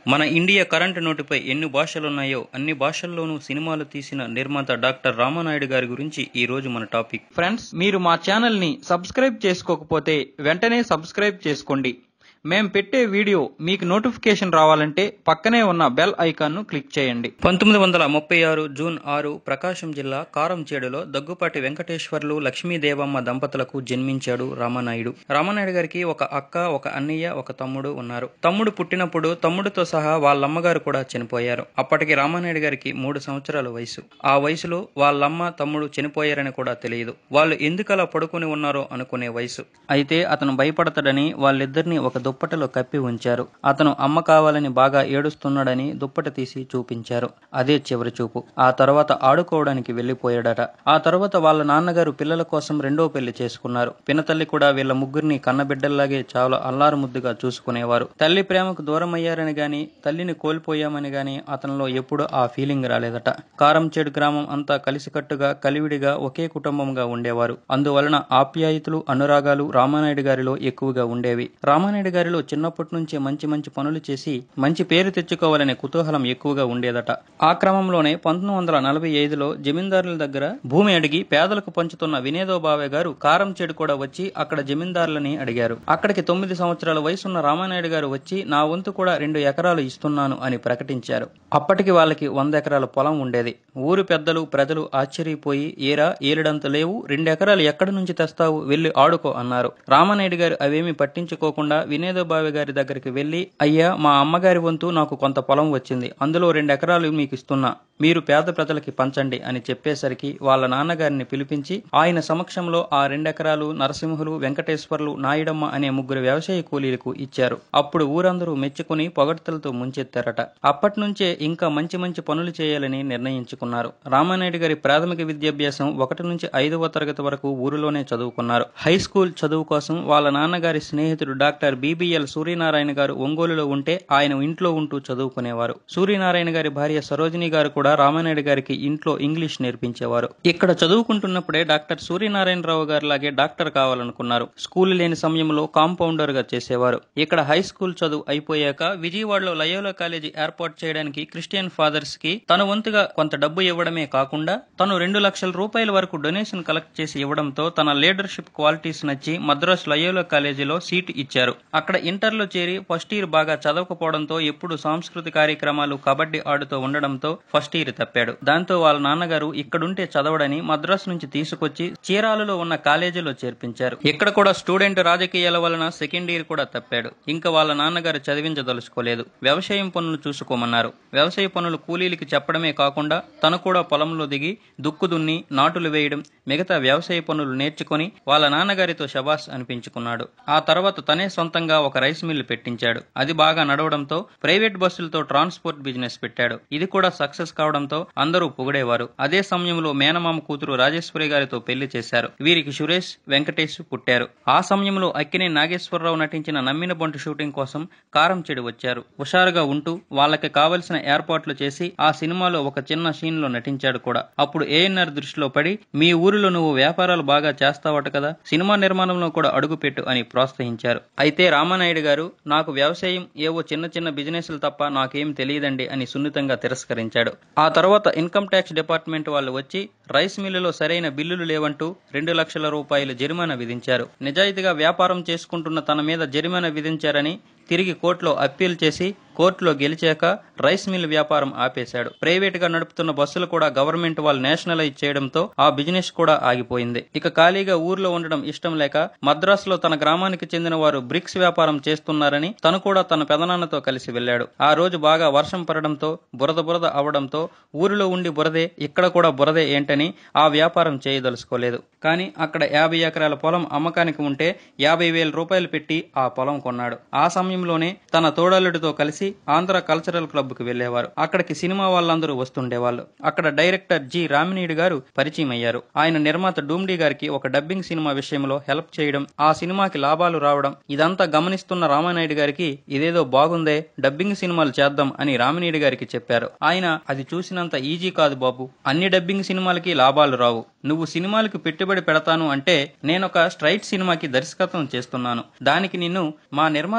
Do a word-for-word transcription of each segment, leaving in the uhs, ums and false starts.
మన India current నోటుపై ఎన్ని భాషలున్నాయో అన్ని భాషల్లోనూ సినిమాలు తీసిన నిర్మాత డాక్టర్ రామానాయుడు గారి గురించి ఈ రోజు మన టాపిక్. ఫ్రెండ్స్, మీరు మా ఛానల్ ని సబ్స్క్రైబ్ చేసుకోకపోతే వెంటనే సబ్స్క్రైబ్ చేసుకోండి. మేం పెట్టే వీడియో మీకు నోటిఫికేషన్ రావాలంటే పక్కనే ఉన్న బెల్ ఐకాన్ ను క్లిక్ చేయండి. పంతొమ్మిది వందల ముప్పై ఆరు జూన్ ఆరు ప్రకాశం జిల్లా కారంచేడులో దగ్గుపాటి వెంకటేశ్వర్లు లక్ష్మీదేవమ్మ దంపతులకు జన్మించాడు రామానాయుడు. రామానాయుడు గారికి ఒక అక్క, ఒక అన్నయ్య, ఒక తమ్ముడు ఉన్నారు. తమ్ముడు పుట్టినప్పుడు తమ్ముడితో సహా వాళ్ళమ్మగారు కూడా చనిపోయారు. అప్పటికి రామానాయుడు గారికి మూడు సంవత్సరాల వయసు. ఆ వయసులో వాళ్ళమ్మ తమ్ముడు చనిపోయారని కూడా తెలియదు. వాళ్ళు ఎందుకలా పడుకుని ఉన్నారో అనుకునే వయసు. అయితే అతను భయపడతాడని వాళ్ళిద్దరిని ఒక దుప్పటలో కప్పి ఉంచారు. అతను అమ్మ కావాలని బాగా ఏడుస్తున్నాడని దుప్పట తీసి చూపించారు. అదే చివరి చూపు. ఆ తర్వాత ఆడుకోవడానికి వెళ్లిపోయాడట. ఆ తర్వాత వాళ్ళ నాన్నగారు పిల్లల కోసం రెండో పెళ్లి చేసుకున్నారు. పినతల్లి కూడా వీళ్ళ ముగ్గురిని కన్నబిడ్డల్లాగే చాలా అల్లారు ముద్దుగా చూసుకునేవారు. తల్లి ప్రేమకు దూరం అయ్యారని గాని, తల్లిని కోల్పోయామని గాని అతనిలో ఎప్పుడూ ఆ ఫీలింగ్ రాలేదట. కారంచేడు గ్రామం అంతా కలిసికట్టుగా కలివిడిగా ఒకే కుటుంబంగా ఉండేవారు. అందువలన ఆప్యాయతలు, అనురాగాలు రామానాయుడు గారిలో ఎక్కువగా ఉండేవి. రామానాయుడు గారిలో చిన్నప్పటి నుంచే మంచి మంచి పనులు చేసి మంచి పేరు తెచ్చుకోవాలనే కుతూహలం ఎక్కువగా ఉండేదట. ఆ క్రమంలోనే పంతొమ్మిది వందల నలభై ఐదులో జమీందారుల దగ్గర భూమి అడిగి పేదలకు పంచుతున్న వినేదోబావే గారు కారంచేడు కూడా వచ్చి అక్కడ జమీందారులని అడిగారు. అక్కడికి తొమ్మిది సంవత్సరాల వయసున్న రామానాయుడు గారు వచ్చి నా వంతు కూడా రెండు ఎకరాలు ఇస్తున్నాను అని ప్రకటించారు. అప్పటికి వాళ్ళకి వంద ఎకరాల పొలం ఉండేది. ఊరు పెద్దలు ప్రజలు ఆశ్చర్యపోయి ఏరా ఏలుడంత లేవు, రెండెకరాలు ఎక్కడి నుంచి తెస్తావు, వెళ్లి ఆడుకో అన్నారు. రామానాయుడు గారు అవేమీ పట్టించుకోకుండా వినేదోబావే గారి దగ్గరికి వెళ్లి, అయ్యా మా అమ్మగారి వంతు నాకు కొంత పొలం వచ్చింది, అందులో రెండు ఎకరాలు మీకు ఇస్తున్నా, మీరు పేద ప్రజలకి పంచండి అని చెప్పేసరికి వాళ్ళ నాన్నగారిని పిలిపించి ఆయన సమక్షంలో ఆ రెండెకరాలు నరసింహులు, వెంకటేశ్వర్లు, నాయుడమ్మ అనే ముగ్గురు వ్యవసాయ కూలీలకు ఇచ్చారు. అప్పుడు ఊరందరూ మెచ్చుకుని పొగడ్తలతో ముంచెత్తారట. అప్పటి నుంచే ఇంకా మంచి మంచి పనులు చేయాలని నిర్ణయించుకున్నారు. రామానాయుడు గారి ప్రాథమిక విద్యాభ్యాసం ఒకటి నుంచి ఐదవ తరగతి వరకు ఊరిలోనే చదువుకున్నారు. హై స్కూల్ చదువు కోసం వాళ్ళ నాన్నగారి స్నేహితుడు డాక్టర్ బిబిఎల్ సూర్యనారాయణ గారు ఒంగోలులో ఉంటే ఆయన ఇంట్లో ఉంటూ చదువుకునేవారు. సూర్యనారాయణ గారి భార్య సరోజిని గారు కూడా రామానాయుడు గారికి ఇంట్లో ఇంగ్లీష్ నేర్పించేవారు. ఇక్కడ చదువుకుంటున్నప్పుడే డాక్టర్ సూర్యనారాయణరావు గారి లాగే డాక్టర్ కావాలనుకున్నారు. స్కూల్ లేని సమయంలో కాంపౌండర్ గా చేసేవారు. ఇక్కడ హై స్కూల్ చదువు అయిపోయాక విజయవాడలో లయోలా కాలేజీ ఏర్పాటు చేయడానికి క్రిస్టియన్ ఫాదర్స్ కి తన వంతుగా కొంత డబ్బు ఇవ్వడమే కాకుండా తను రెండు లక్షల రూపాయల వరకు డొనేషన్ కలెక్ట్ చేసి ఇవ్వడంతో తన లీడర్షిప్ క్వాలిటీస్ నచ్చి మద్రాస్ లయోలా కాలేజీలో సీటు ఇచ్చారు. అక్కడ ఇంటర్లో చేరి ఫస్ట్ ఇయర్ బాగా చదవకపోవడంతో ఎప్పుడు సాంస్కృతిక కార్యక్రమాలు, కబడ్డీ ఆడుతూ ఉండడంతో ఫస్ట్ ఇయర్ తప్పాడు. దాంతో వాళ్ళ నాన్నగారు ఇక్కడుంటే చదవడని మద్రాసు నుంచి తీసుకొచ్చి చీరాలలో ఉన్న కాలేజీలో చేర్పించారు. ఇక్కడ కూడా స్టూడెంట్ రాజకీయాల వలన సెకండ్ ఇయర్ కూడా తప్పాడు. ఇంకా వాళ్ళ నాన్నగారు చదివించదలుచుకోలేదు. వ్యవసాయం పనులు చూసుకోమన్నారు. వ్యవసాయ పనులు కూలీలకి చెప్పడమే కాకుండా తను కూడా పొలంలో దిగి దుక్కు దున్ని నాటులు వేయడం, మిగతా వ్యవసాయ పనులు నేర్చుకుని వాళ్ళ నాన్నగారితో శబాస్ అనిపించుకున్నాడు. ఆ తర్వాత తనే సొంతంగా ఒక రైస్ మిల్లు పెట్టించాడు. అది బాగా నడవడంతో ప్రైవేట్ బస్సులతో ట్రాన్స్పోర్ట్ బిజినెస్ పెట్టాడు. ఇది కూడా సక్సెస్ కావడంతో అందరూ పొగిడేవారు. అదే సమయంలో మేనమామ కూతురు రాజేశ్వరి గారితో పెళ్లి చేశారు. వీరికి సురేష్, వెంకటేష్ పుట్టారు. ఆ సమయంలో అక్కినే నాగేశ్వరరావు నటించిన నమ్మిన బంటు షూటింగ్ కోసం కారంచేడు వచ్చారు. హుషారుగా ఉంటూ వాళ్ళకి కావలసిన ఏర్పాట్లు చేసి ఆ సినిమాలో ఒక చిన్న సీన్ లో నటించాడు కూడా. అప్పుడు ఏఎన్ఆర్ దృష్టిలో పడి మీ ఊరిలో నువ్వు వ్యాపారాలు బాగా చేస్తావట కదా, సినిమా నిర్మాణంలో కూడా అడుగుపెట్టు అని ప్రోత్సహించారు. అయితే రామానాయుడు గారు నాకు వ్యవసాయం ఏవో చిన్న చిన్న బిజినెస్లు తప్ప నాకేం తెలియదండి అని సున్నితంగా తిరస్కరించాడు. ఆ తర్వాత ఇన్కమ్ ట్యాక్స్ డిపార్ట్మెంట్ వాళ్ళు వచ్చి రైస్ మిల్లులో సరైన బిల్లులు లేవంటూ రెండు లక్షల రూపాయల జరిమానా విధించారు. నిజాయితీగా వ్యాపారం చేసుకుంటున్న తన మీద జరిమానా విధించారని తిరిగి కోర్టులో అప్పీల్ చేసి కోర్టులో గెలిచాక రైస్ మిల్ వ్యాపారం ఆపేశాడు. ప్రైవేట్ గా నడుపుతున్న బస్సులు కూడా గవర్నమెంట్ వాళ్ళు నేషనలైజ్ చేయడంతో ఆ బిజినెస్ కూడా ఆగిపోయింది. ఇక ఖాళీగా ఊర్లో ఉండడం ఇష్టం లేక మద్రాసులో తన గ్రామానికి చెందిన వారు బ్రిక్స్ వ్యాపారం చేస్తున్నారని తను కూడా తన పెదనాన్నతో కలిసి వెళ్లాడు. ఆ రోజు బాగా వర్షం పడడంతో బురద బురద అవడంతో ఊరిలో ఉండి బురదే, ఇక్కడ కూడా బురదే ఏంటని ఆ వ్యాపారం చేయదలుచుకోలేదు. కానీ అక్కడ యాభై ఎకరాల పొలం అమ్మకానికి ఉంటే యాభై వేల రూపాయలు పెట్టి ఆ పొలం కొన్నాడు. ఆ సమయంలోనే తన తోడల్లుడితో కలిసి ఆంధ్ర కల్చరల్ క్లబ్ కు వెళ్లేవారు. అక్కడికి సినిమా వాళ్ళందరూ వస్తుండేవాళ్ళు. అక్కడ డైరెక్టర్ జి రామినీడు గారు పరిచయం అయ్యారు. ఆయన నిర్మాత డూమ్డీ గారికి ఒక డబ్బింగ్ సినిమా విషయంలో హెల్ప్ చేయడం, ఆ సినిమాకి లాభాలు రావడం ఇదంతా గమనిస్తున్న రామానాయుడు గారికి ఇదేదో బాగుందే, డబ్బింగ్ సినిమాలు చేద్దాం అని రామినీడు గారికి చెప్పారు. ఆయన అది చూసినంత ఈజీ కాదు బాబు, అన్ని డబ్బింగ్ సినిమాలకి లాభాలు రావు, నువ్వు సినిమాలకు పెట్టుబడి పెడతాను అంటే నేనొక స్ట్రైట్ సినిమాకి దర్శకత్వం చేస్తున్నాను, దానికి నిన్ను మా నిర్మాతలతో చెప్పి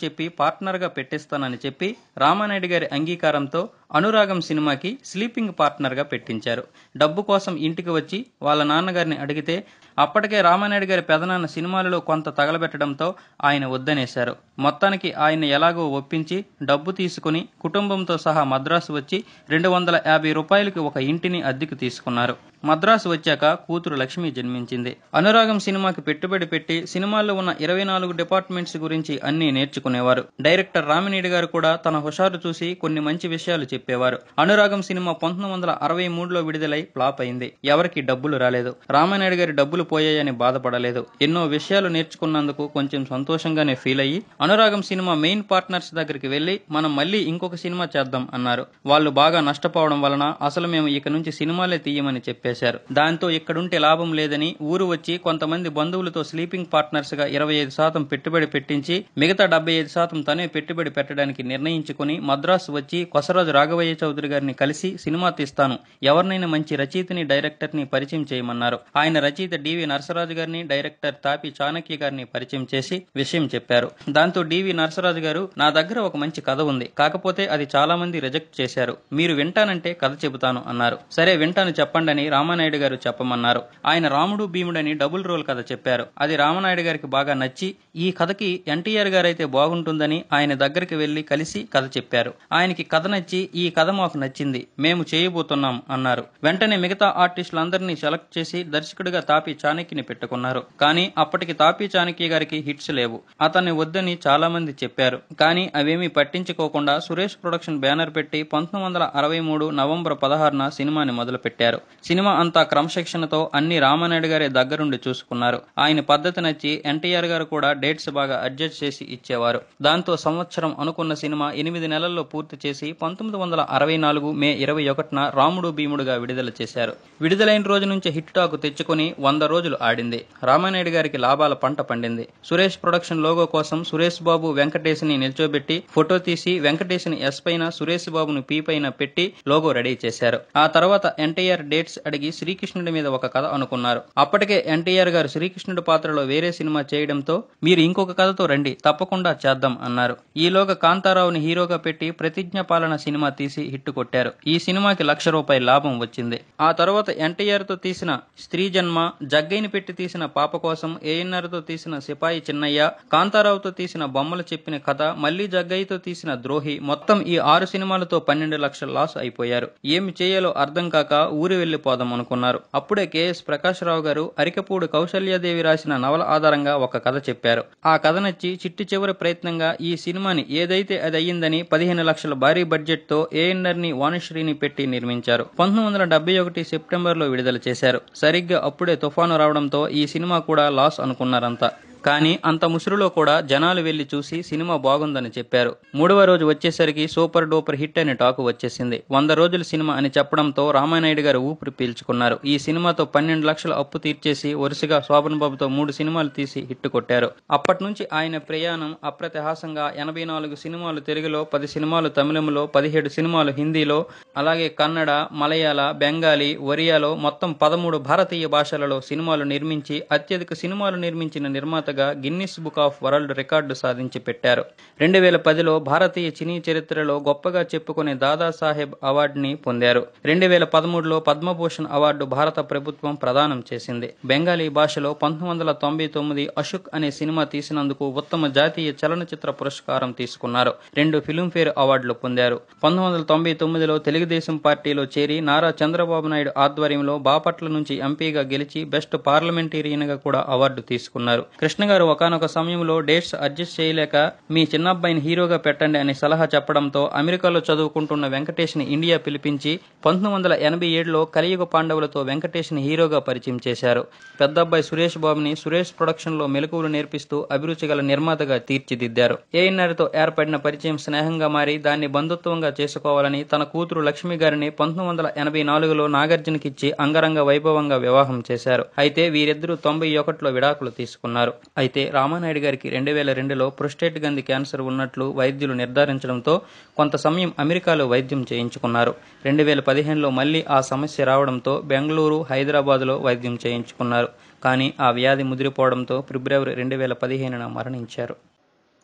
చెప్పి పార్ట్నర్గా పెట్టిస్తానని చెప్పి రామానాయుడు గారి అంగీకారంతో అనురాగం సినిమాకి స్లీపింగ్ పార్ట్నర్గా పెట్టించారు. డబ్బు కోసం ఇంటికి వచ్చి వాళ్ళ నాన్నగారిని అడిగితే అప్పటికే రామానాయుడు గారి పెదనాన్న సినిమాలలో కొంత తగలబెట్టడంతో ఆయన వద్దనేశారు. మొత్తానికి ఆయన ఎలాగో ఒప్పించి డబ్బు తీసుకుని కుటుంబంతో సహా మద్రాసు వచ్చి రెండు వందల యాభై రూపాయలకి ఒక ఇంటిని అద్దెకు తీసుకున్నారు. మద్రాసు వచ్చాక కూతురు లక్ష్మి జన్మించింది. అనురాగం సినిమాకి పెట్టుబడి పెట్టి సినిమాల్లో ఉన్న ఇరవై నాలుగు డిపార్ట్మెంట్స్ గురించి అన్ని నేర్చుకునేవారు. డైరెక్టర్ రామినేడు గారు కూడా తన హుషారు చూసి కొన్ని మంచి విషయాలు చెప్పేవారు. అనురాగం సినిమా పంతొమ్మిది వందల అరవై మూడులో విడుదలై ఫ్లాప్ అయింది. ఎవరికి డబ్బులు రాలేదు. రామానాయుడు గారి డబ్బులు పోయాయని బాధపడలేదు. ఎన్నో విషయాలు నేర్చుకున్నందుకు కొంచెం సంతోషంగానే ఫీల్ అయ్యి అనురాగం సినిమా మెయిన్ పార్ట్నర్స్ దగ్గరికి వెళ్లి మనం మళ్ళీ ఇంకొక సినిమా చేద్దాం అన్నారు. వాళ్ళు బాగా నష్టపోవడం వలన అసలు మేము ఇక నుంచి సినిమాలే తీయమని చెప్పారు. దాంతో ఇక్కడుంటే లాభం లేదని ఊరు వచ్చి కొంతమంది బంధువులతో స్లీపింగ్ పార్ట్నర్స్ గా ఇరవై ఐదు శాతం పెట్టుబడి పెట్టించి మిగతా డెబ్బై ఐదు శాతం తనే పెట్టుబడి పెట్టడానికి నిర్ణయించుకుని మద్రాసు వచ్చి కొసరాజు రాఘవయ్య చౌదరి గారిని కలిసి సినిమా తీస్తాను, ఎవరినైనా మంచి రచయితని డైరెక్టర్ ని పరిచయం చేయమన్నారు. ఆయన రచయిత డివి నరసరాజు గారిని డైరెక్టర్ తాపి చాణక్య గారిని పరిచయం చేసి విషయం చెప్పారు. దాంతో డివి నరసరాజు గారు నా దగ్గర ఒక మంచి కథ ఉంది, కాకపోతే అది చాలా మంది రిజెక్ట్ చేశారు, మీరు వింటానంటే కథ చెబుతాను అన్నారు. సరే వింటాను చెప్పండి అని రామానాయుడు గారు చెప్పమన్నారు. ఆయన రాముడు భీముడని డబుల్ రోల్ కథ చెప్పారు. అది రామానాయుడు గారికి బాగా నచ్చి ఈ కథకి ఎన్టీఆర్ గారు అయితే బాగుంటుందని ఆయన దగ్గరికి వెళ్లి కలిసి కథ చెప్పారు. ఆయనకి కథ నచ్చి ఈ కథ మాకు నచ్చింది, మేము చేయబోతున్నాం అన్నారు. వెంటనే మిగతా ఆర్టిస్టులందరినీ సెలెక్ట్ చేసి దర్శకుడిగా తాపి చాణక్యని పెట్టుకున్నారు. కానీ అప్పటికి తాపి చాణక్య గారికి హిట్స్ లేవు. అతన్ని వద్దని చాలా మంది చెప్పారు. కానీ అవేమీ పట్టించుకోకుండా సురేష్ ప్రొడక్షన్ బ్యానర్ పెట్టి పంతొమ్మిది వందల అరవై మూడు నవంబర్ పదహారున సినిమాని మొదలు పెట్టారు. సినిమా అంతా క్రమశిక్షణతో అన్ని రామానాయుడు గారే దగ్గరుండి చూసుకున్నారు. ఆయన పద్ధతి నచ్చి ఎన్టీఆర్ గారు కూడా డేట్స్ బాగా అడ్జస్ట్ చేసి ఇచ్చేవారు. దాంతో సంవత్సరం అనుకున్న సినిమా ఎనిమిది నెలల్లో పూర్తి చేసి పంతొమ్మిది వందల అరవై నాలుగు మే ఇరవై ఒకటిన రాముడు భీముడుగా విడుదల చేశారు. విడుదలైన రోజు నుంచి హిట్ టాక్ తెచ్చుకుని వంద రోజులు ఆడింది. రామానాయుడు గారికి లాభాల పంట పండింది. సురేష్ ప్రొడక్షన్ లోగో కోసం సురేష్ బాబు వెంకటేష్ ని నిల్చోబెట్టి ఫోటో తీసి వెంకటేష్ ని ఎస్ పైన సురేష్ బాబును పీ పైన పెట్టి లోగో రెడీ చేశారు. ఆ తర్వాత ఎన్టీఆర్ డేట్స్ అడిగి శ్రీకృష్ణుడి మీద ఒక కథ అనుకున్నారు. అప్పటికే ఎన్టీఆర్ గారు శ్రీకృష్ణుడి పాత్రలో వేరే సినిమా చేయడంతో మీరు ఇంకొక కథతో రండి, తప్పకుండా చేద్దాం అన్నారు. ఈలోగా కాంతారావుని హీరోగా పెట్టి ప్రతిజ్ఞ పాలన సినిమా తీసి హిట్ కొట్టారు. ఈ సినిమాకి లక్ష రూపాయల లాభం వచ్చింది. ఆ తర్వాత ఎన్టీఆర్ తో తీసిన స్త్రీ జన్మ, జగ్గైని పెట్టి తీసిన పాప కోసం, ఏఎన్ఆర్ తో తీసిన సిపాయి చిన్నయ్య, కాంతారావుతో తీసిన బొమ్మలు చెప్పిన కథ, మళ్లీ జగ్గయ్యతో తీసిన ద్రోహి, మొత్తం ఈ ఆరు సినిమాలతో పన్నెండు లక్షల లాస్ అయిపోయారు. ఏమి చేయాలో అర్థం కాక ఊరి వెళ్లిపోదాం అనుకున్నారు. అప్పుడే కెఎస్ ప్రకాష్ రావు గారు అరికపూడి కౌశల్యాదేవి రాసిన నవల ఆధారంగా ఒక కథ చెప్పారు. ఆ కథ నచ్చి చిట్టి చివరి ప్రయత్నంగా ఈ సినిమాని ఏదైతే అది అయ్యిందని పదిహేను లక్షల భారీ బడ్జెట్ తో ఏఎన్ఆర్ ని వాణిశ్రీని పెట్టి నిర్మించారు. పంతొమ్మిది వందల డెబ్బై ఒకటి సెప్టెంబర్ లో విడుదల చేశారు. సరిగ్గా అప్పుడే తుఫాను రావడంతో ఈ సినిమా కూడా లాస్ అనుకున్నారంతా. కానీ అంత ముసురులో కూడా జనాలు వెళ్లి చూసి సినిమా బాగుందని చెప్పారు. మూడవ రోజు వచ్చేసరికి సూపర్ డూపర్ హిట్ అనే టాకు వచ్చేసింది. వంద రోజుల సినిమా అని చెప్పడంతో రామానాయుడు గారు ఊపిరి పీల్చుకున్నారు. ఈ సినిమాతో పన్నెండు లక్షల అప్పు తీర్చేసి వరుసగా శోభన్ బాబుతో మూడు సినిమాలు తీసి హిట్ కొట్టారు. అప్పటి నుంచి ఆయన ప్రయాణం అప్రతిహాసంగా ఎనభై నాలుగు సినిమాలు తెలుగులో, పది సినిమాలు తమిళంలో, పదిహేడు సినిమాలు హిందీలో, అలాగే కన్నడ, మలయాళ, బెంగాలీ, ఒరియాలో మొత్తం పదమూడు భారతీయ భాషలలో సినిమాలు నిర్మించి అత్యధిక సినిమాలు నిర్మించిన నిర్మాత Guinness book of world record సాధించి పెట్టారు. రెండు వేల పదిలో భారతీయ సినీ చరిత్రలో గొప్పగా చెప్పుకునే దాదాసాహెబ్ అవార్డుని పొందారు. రెండు వేల పదమూడులో పద్మభూషణ్ అవార్డు భారత ప్రభుత్వం ప్రదానం చేసింది. బెంగాలీ భాషలో పంతొమ్మిది వందల తొంభై తొమ్మిది అశుక్ అనే సినిమా తీసినందుకు ఉత్తమ జాతీయ చలనచిత్ర పురస్కారం తీసుకున్నారు. రెండు ఫిల్మ్ఫేర్ అవార్డులు పొందారు. పంతొమ్మిది వందల తొంభై తొమ్మిదిలో తెలుగుదేశం పార్టీలో చేరి నారా చంద్రబాబు నాయుడు ఆధ్వర్యంలో బాపట్ల నుంచి ఎంపీగా గెలిచి బెస్ట్ పార్లమెంటేరియన్ గా కూడా అవార్డు తీసుకున్నారు. కృష్ణ గారు ఒకానొక సమయంలో డేట్స్ అడ్జస్ట్ చేయలేక మీ చిన్నబ్బాయిని హీరోగా పెట్టండి అని సలహా చెప్పడంతో అమెరికాలో చదువుకుంటున్న వెంకటేష్ ని ఇండియా పిలిపించి పంతొమ్మిది వందల ఎనభై ఏడులో కలియుగ పాండవులతో వెంకటేష్ ని హీరోగా పరిచయం చేశారు. పెద్దబ్బాయి సురేష్ బాబుని సురేష్ ప్రొడక్షన్ లో మెలకువలు నేర్పిస్తూ అభిరుచి గల నిర్మాతగా తీర్చిదిద్దారు. ఏఎన్ఆర్ తో ఏర్పడిన పరిచయం స్నేహంగా మారి దాన్ని బంధుత్వంగా చేసుకోవాలని తన కూతురు లక్ష్మి గారిని పంతొమ్మిది వందల ఎనభై నాలుగులో నాగార్జునకిచ్చి అంగరంగ వైభవంగా వివాహం చేశారు. అయితే వీరిద్దరూ తొంభై ఒకటిలో విడాకులు తీసుకున్నారు. అయితే రామానాయుడు గారికి రెండు వేల రెండులో ప్రొస్టేట్ గ్రంథి క్యాన్సర్ ఉన్నట్లు వైద్యులు నిర్ధారించడంతో కొంత సమయం అమెరికాలో వైద్యం చేయించుకున్నారు. రెండు వేల పదిహేనులో మళ్లీ ఆ సమస్య రావడంతో బెంగళూరు, హైదరాబాద్లో వైద్యం చేయించుకున్నారు. కానీ ఆ వ్యాధి ముదిరిపోవడంతో ఫిబ్రవరి రెండు వేల పదిహేనున మరణించారు.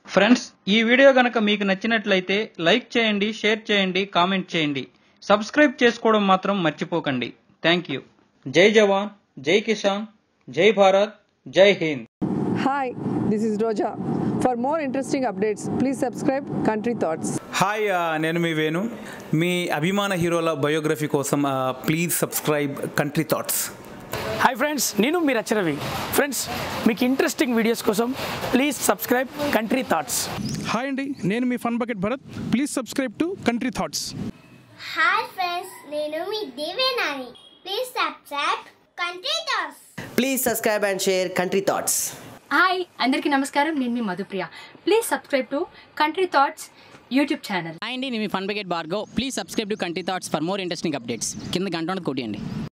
ఫ్రెండ్స్, ఈ వీడియో గనక మీకు నచ్చినట్లయితే లైక్ చేయండి, షేర్ చేయండి, కామెంట్ చేయండి. సబ్స్క్రైబ్ చేసుకోవడం మాత్రం మర్చిపోకండి. Thank you. జై జవాన్, జై కిసాన్, జై భారత్, జై Hind. Hi, this is Roja. For more interesting updates, please subscribe Country Thoughts. Hi నేను మీ వేణు. మీ అభిమాన హీరోల బయోగ్రఫీ కోసం please subscribe country thoughts. Hi friends, నేను మీ రచరవి. ఫ్రెండ్స్, మీకు ఇంట్రెస్టింగ్ వీడియోస్ కోసం please subscribe country thoughts. Hi అండి, నేను మీ fun bucket Bharat. Please subscribe to country thoughts. Hi friends, నేను మీ Devenani. Please subscribe country thoughts. Please subscribe and share country thoughts. Hi అందరికీ నమస్కారం, నేను మీ Madhupriya. Please subscribe to country thoughts YouTube channel. Hi అండి, నేను మీ fun bucket Bhargav. Please subscribe to country thoughts for more interesting updates. కింద గంట కొట్టియండి.